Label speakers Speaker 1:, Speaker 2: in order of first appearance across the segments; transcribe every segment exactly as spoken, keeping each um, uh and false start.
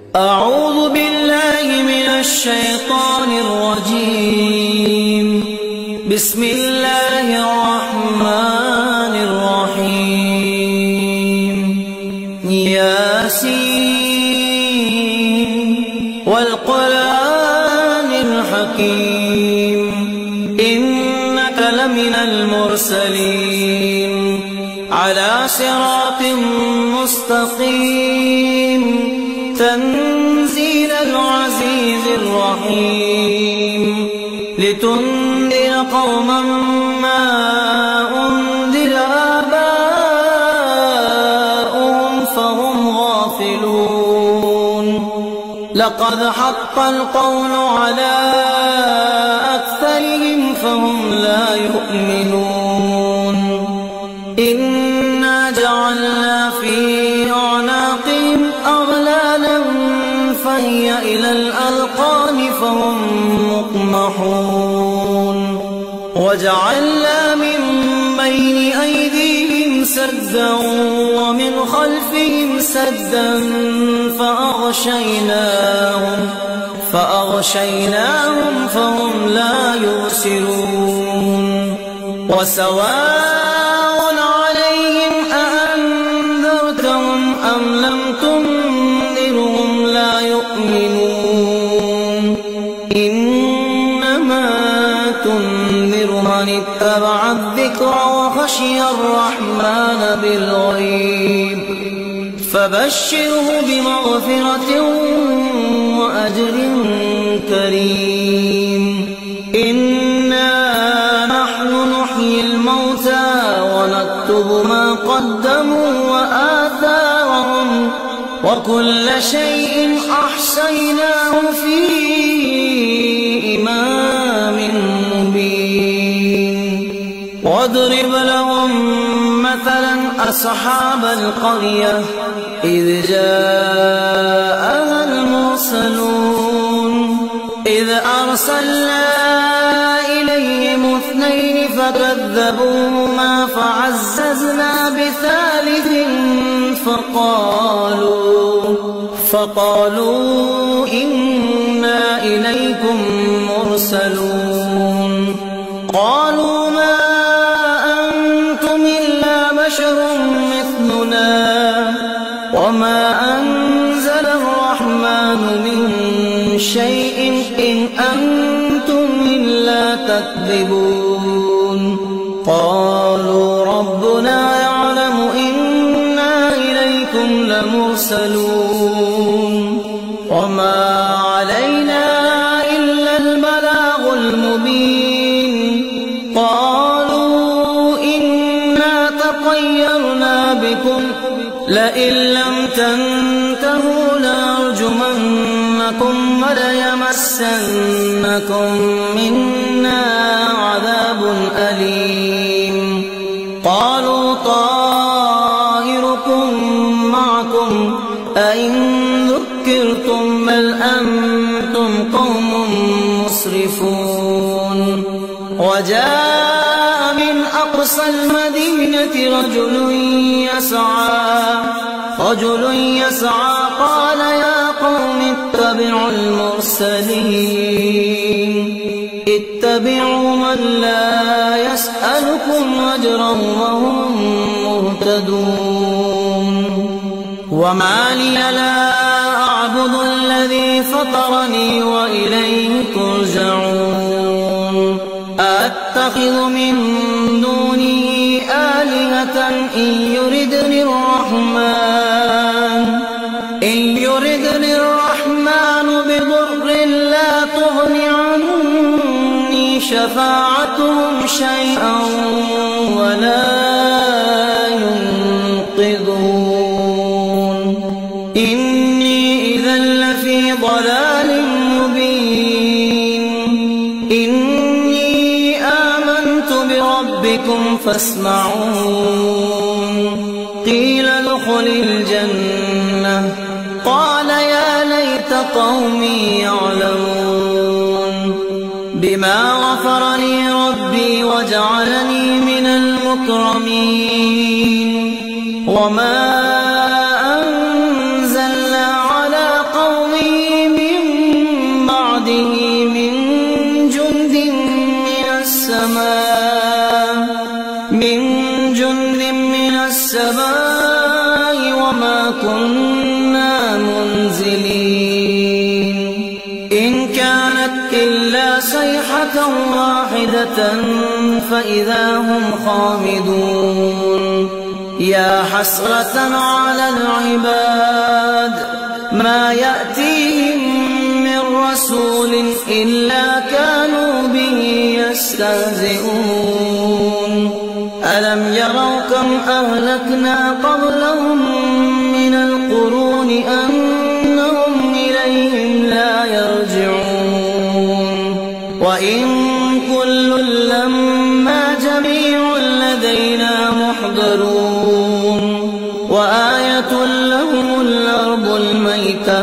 Speaker 1: أعوذ بالله من الشيطان الرجيم. بسم الله الرحمن الرحيم. ياسين والقرآن الحكيم إنك لمن المرسلين على صراط مستقيم تنزيل العزيز الرحيم لتنذر قوما ما أنذر آباؤهم فهم غافلون. لقد حق القول على أكثرهم فهم لا يؤمنون. إنا جعلنا في أعناقهم أغلالا فهي إلى الأذقان فهم مقمحون. وجعلنا من بين أيديهم سدا ومن خلفهم سدا فأغشيناهم فأغشيناهم فهم لا يبصرون. وسواء عليهم أأنذرتهم أم لم تنذرهم لا يؤمنون. إنما تنذر من اتبع الذكر وخشي الرحمن بالغيب فبشره بمغفرة وأجر كريم. إنا نحن نحيي الموتى ونكتب ما قدموا وآثارهم وكل شيء أحصيناه في إمام مبين. واضرب لهم مثلا أصحاب القرية إذ جاءها المرسلون إذ أرسلنا إليهم اثنين فكذبوهما فعززنا بثالث فقالوا فقالوا إنا إليكم مرسلون. قالوا ما أنتم إلا بشر مثلنا وما أنزل الرحمن من شيء إن أنتم إلا تكذبون. قالوا ربنا يعلم إنا إليكم لمرسلون وما علينا إلا البلاغ المبين. قالوا إنا تطيرنا بكم لئن لم تنتهوا لنرجمنكم وليمسنكم منا عذاب أليم. قالوا طائركم معكم أئن ذكرتم بل أنتم قوم مسرفون. وجاء من أقصى المدينة رجل يسعى رجل يسعى قال يا قوم اتبعوا المرسلين اتبعوا من لا يسألكم أجرا وهم مهتدون. وما لي لا أعبد الذي فطرني وإليه ترجعون. أتخذ من دونه آلهة إن يردني الرحمن إن يردني الرحمن بضر لا تغن عني شفاعتهم شيئا ولا ينقذون. إني إذا لفي ضلال مبين. إني آمنت بربكم فاسمعون. قيل ادخل الجنة قال يا ليت قومي يعلمون. بما غفر لي ربي وجعلني من المكرمين. وما أنزلنا على قوم إلا صيحة واحدة فإذا هم خامدون يا حسرة على العباد ما يأتيهم من رسول إلا كانوا به يستهزئون ألم يروا كم أهلكنا قبلهم من القرون أنهم إليهم لا يرجعون وإن كل لما جميع لدينا محضرون وآية لهم الأرض الميتة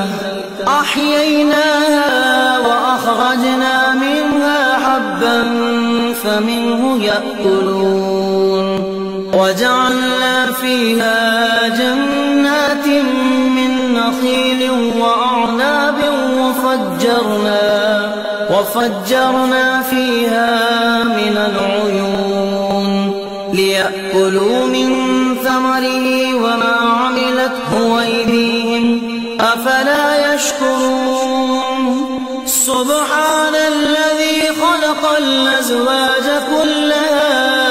Speaker 1: أحييناها وأخرجنا منها حبا فمنه يأكلون وجعلنا فيها جنات من نخيل وأعناب وفجرنا وفجرنا فيها من العيون ليأكلوا من ثمره وما عملته أيديهم أفلا يشكرون سبحان الذي خلق الأزواج كلها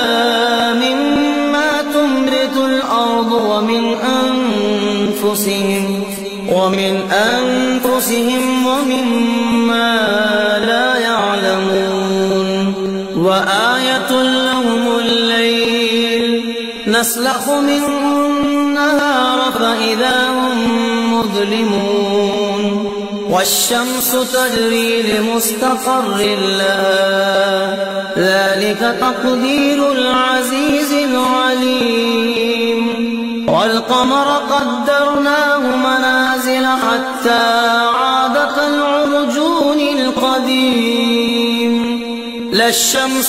Speaker 1: مما تنبت الأرض ومن أنفسهم ومن أنفسهم ومما لا يعلمون وآية لهم الليل نسلخ منه النهار فإذا هم مظلمون والشمس تجري لمستقر لها ذلك تقدير العزيز العليم والقمر قدرناه منازل حتى عاد كالعرجون القديم لا الشمس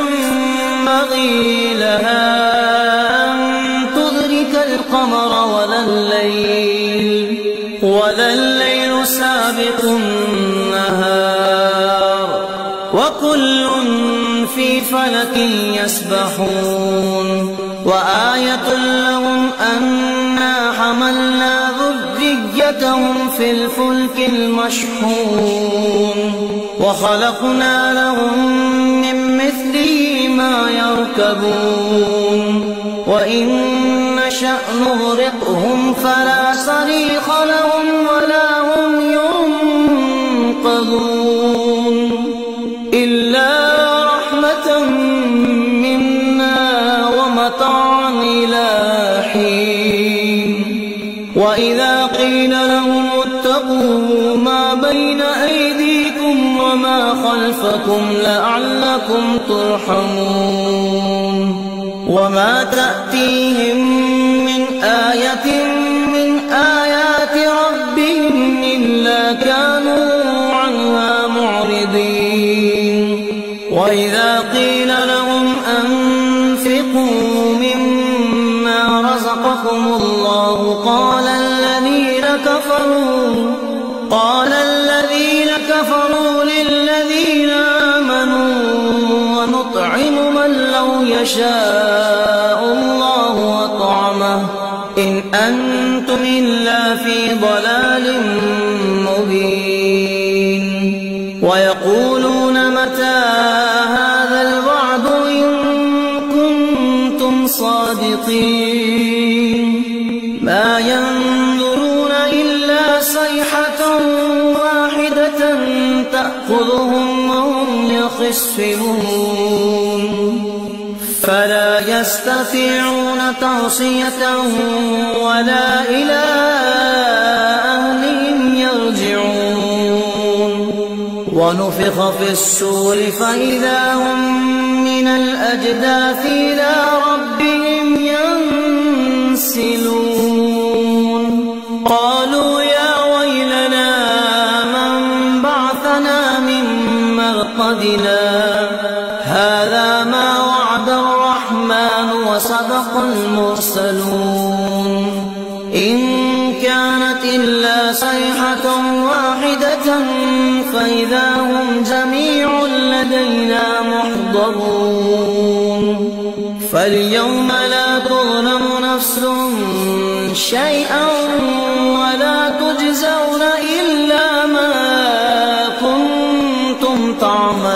Speaker 1: ينبغي لها أن تدرك القمر ولا الليل ولا الليل سابق النهار وكل في فلك يسبحون وآية لهم أنا حملنا ذريتهم في الفلك المشحون وخلقنا لهم من مثله ما يركبون وإن نشأ نغرقهم فلا صريخ لهم ولا هم ينقذون إلا رحمة منا ومتاعا إلى حين وإذا قيل لهم اتقوا ما بين أيديكم وما خلفكم لعلكم ترحمون وما تأتيهم من آية من آيات ربهم إلا كانوا عنها معرضين وإذا قيل لهم أنفقوا مما رزقكم الله قال الذين كفروا قال الذين كفروا للذين آمنوا ونطعم من لو يشاء الله أطعمه إن أنتم إلا في ضلال مبين ويقولون متى هذا الوعد إن كنتم صادقين ما ينظرون إلا صيحة واحدة تأخذهم وهم يخصمون فلا يستطيعون توصية ولا إلى أهلهم يرجعون ونفخ في الصور فإذا هم من الأجداث إلى ربهم ينسلون قالوا يا ويلنا من بعثنا من مرقدنا هذا ما وعد الرحمن وصدق المرسلون إن كانت إلا صيحة واحدة فإذا هم جميع لدينا محضرون فاليوم لا تظلم نفس شيئا ولا تجزون إلا ما كنتم تعملون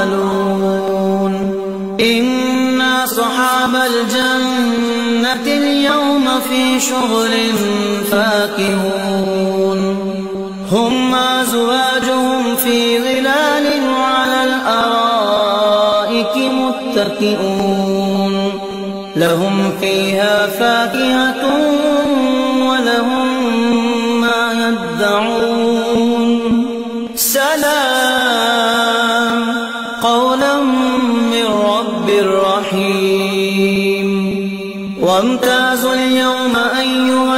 Speaker 1: الجنة اليوم في شغل فاكهون هم وأزواجهم في ظلال على الأرائك متكئون لهم فيها فاكهة ولهم ما يدعون سلام قولا من رب رحيم وامتازوا اليوم أيها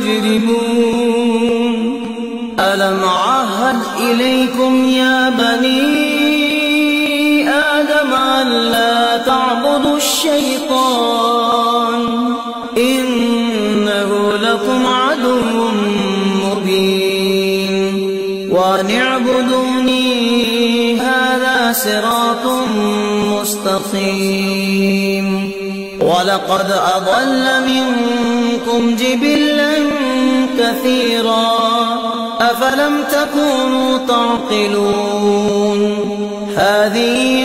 Speaker 1: المجرمون ألم أعهد إليكم يا بني آدم ألا تعبدوا الشيطان إنه لكم عدو مبين وأن اعبدوني هذا صراط مستقيم ولقد أضل منكم جبلا كثيرا أفلم تكونوا تعقلون هذه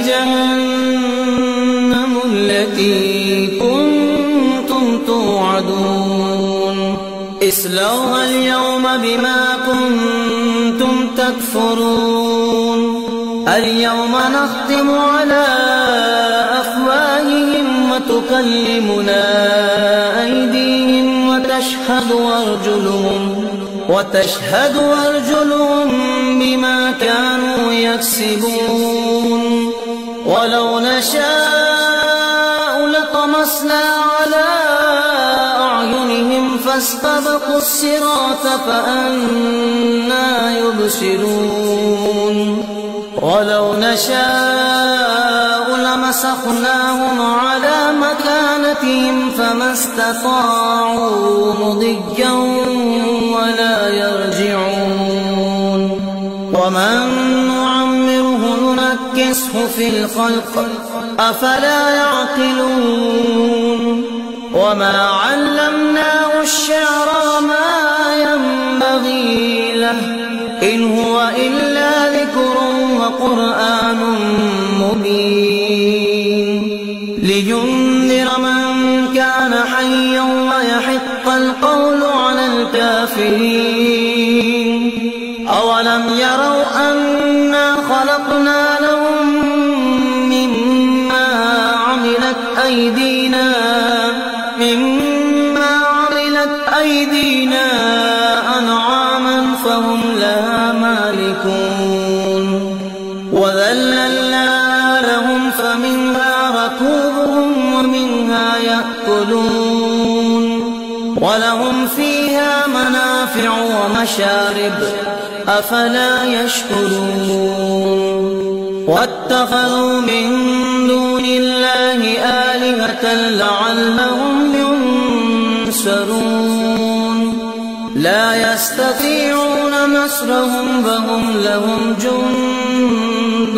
Speaker 1: جهنم التي كنتم توعدون اصلوها اليوم بما كنتم تكفرون اليوم نختم على أفواههم وتكلمنا أيديهم وتشهد أرجلهم وتشهد أرجلهم بما كانوا يكسبون ولو نشاء لطمسنا على أعينهم فاستبقوا الصراط فأنى يبصرون ولو نشاء لمسخناهم على مكانتهم فما استطاعوا مضيا ولا يرجعون ومن نعمره ننكسه في الخلق أفلا يعقلون وما علمناه الشعر وما ينبغي له إن هو إلا ذكر وقرآن مبين لينذر من كان حيا ويحق القول على الكافرين أولم يروا أنا خلقنا لهم مما عملت أيدينا مما عملت أيدينا أنعاما فهم لها مالكون وذللنا لهم فمنها ركوبهم ومنها يأكلون ولهم فيها منافع ومشارب أفلا يشكرون واتخذوا من دون الله آلهة لعلهم ينصرون لا يستطيعون نصرهم فهم لهم جند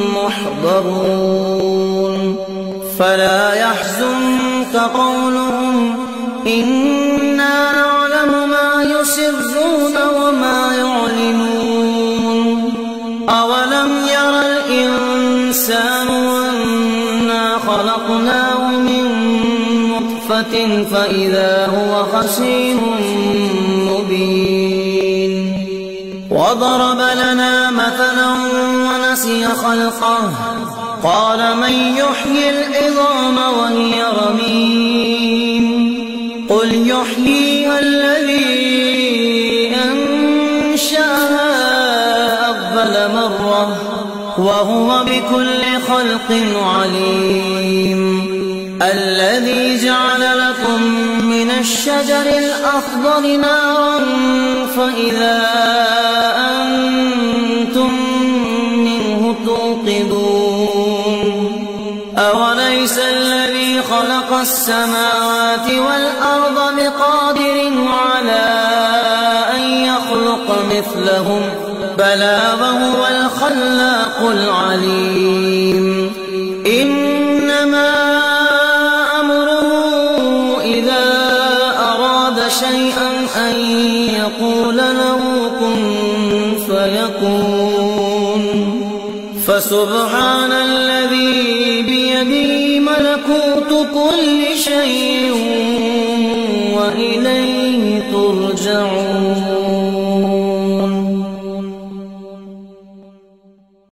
Speaker 1: محضرون فلا يحزنك قولهم إنا نعلم ما يسرون وما يعلنون أولم ير الإنسان أنا خلقناه من نطفة فإذا هو خصيم مبين وضرب لنا مثلا ونسي خلقه قال من يحيي العظام وهي رميم قل يحييها الذي أنشأها أول مرة وهو بكل خلق عليم الذي جعل لكم من الشجر الأخضر نارا فإذا أنتم منه توقدون أوليس الذي خلق السماوات والأرض بقادر على أن يخلق مثلهم بلى وهو الخلاق العليم إنما أمره إذا أراد شيئا أن يقول له كن فيكون فسبحان الذي بيده ملكوت كل شيء